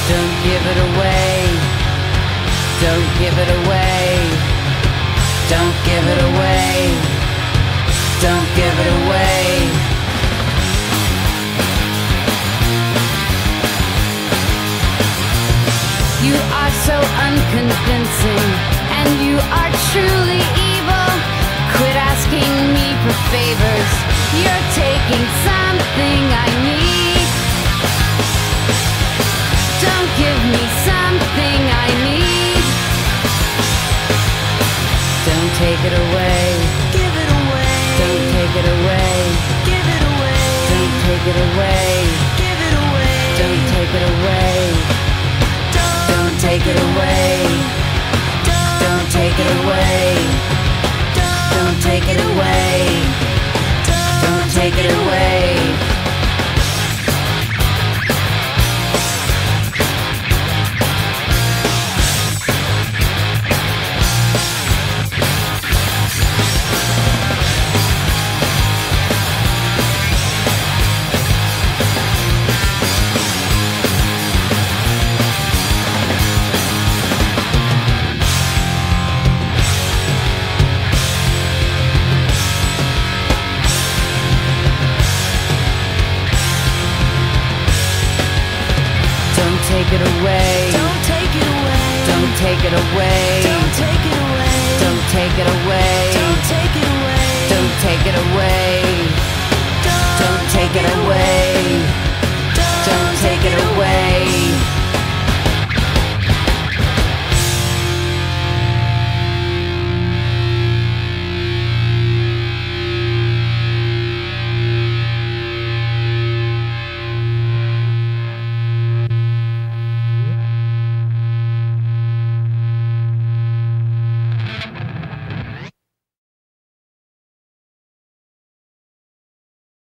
Don't give it away. Don't give it away. Don't give it away. Don't give it away. You are so unconvincing, and you are truly evil. Quit asking me for favors. You're taking something I need. Don't give me something I need. Don't take it away. Give it away. Don't take it away. Give it away. Don't take it away. Give it away. Don't take it away. Don't take it away. Don't take it away. Don't take it away. Don't take it away. Don't take it away. Don't take it away. Don't take it away. Don't take it away. Don't take it away. Don't take it away. Don't take it away.